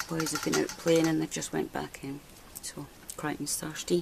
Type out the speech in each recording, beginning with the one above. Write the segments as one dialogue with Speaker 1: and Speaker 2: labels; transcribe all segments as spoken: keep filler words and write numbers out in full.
Speaker 1: boys have been out playing and they've just went back in. So Crichton's thirsty.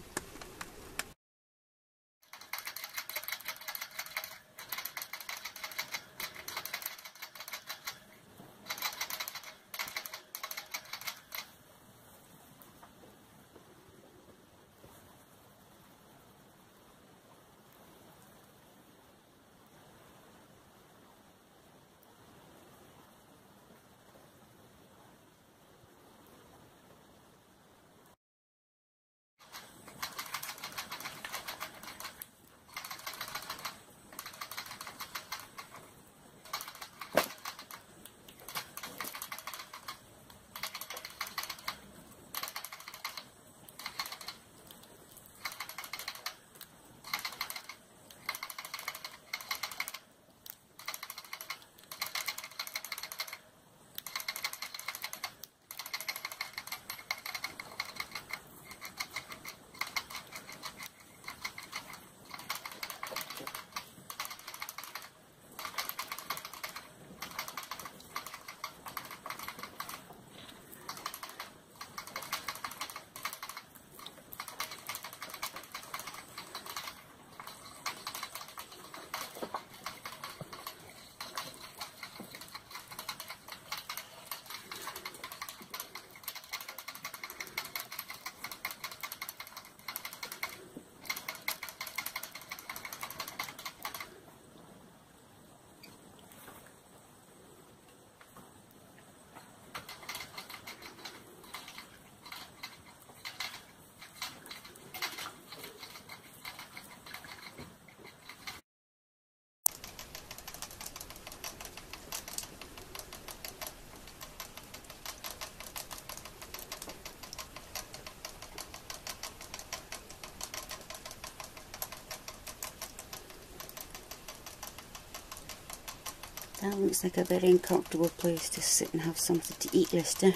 Speaker 1: That looks like a very uncomfortable place to sit and have something to eat, Lister.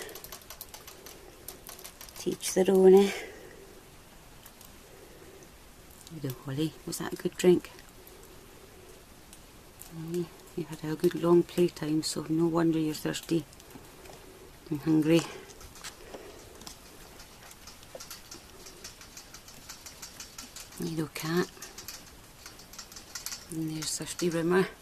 Speaker 1: Teach their own, eh? You do, Holly. Was that a good drink? Aye, you had a good long playtime, so no wonder you're thirsty and hungry. You do, cat. And there's thirsty Rimmer.